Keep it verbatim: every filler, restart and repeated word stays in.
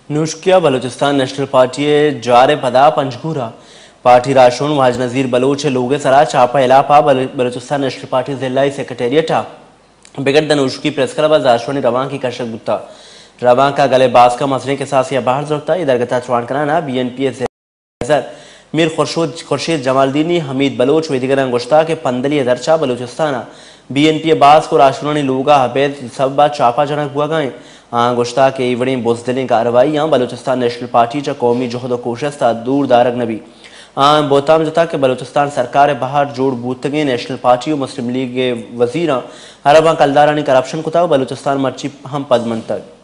نوشکیا Balochistan national party جار پدا پنجگورا party راشون واج نظیر بلوچ لوگ سرا چاپا علاپا بلوچستان نیشنل پارٹی ضلعی سیکرٹیریٹا بگڑ نوشکی پریس کلب زاشونی روان کی کشک بتا روان کا گلے باز کا مسئلے کے ساتھ یہ باہر ضرورتا ہے درگتا چوان کرانا B N P S Mir Khurshid Jamaldini Hamid Baloch و دیگر انگوشتا کے پندلی درچا بلوچستانا بی این پی باز کو راشونی لوگا حبید سببا چاپا جنک ہوا گئیں آنگوشتا کے ایوڑیں بزدلیں کارروائیاں بلوچستان نیشنل پارٹی چا قومی جہد و کوشش تا دور دارگ نبی آن بوتام جتا کہ بلوچستان سرکار باہر جوڑ بوتگیں نیشنل پارٹی و مسلم لیگ وزیراں عرباں کلدارانی کرپشن کتا بلوچستان مرچی ہم پد منتگ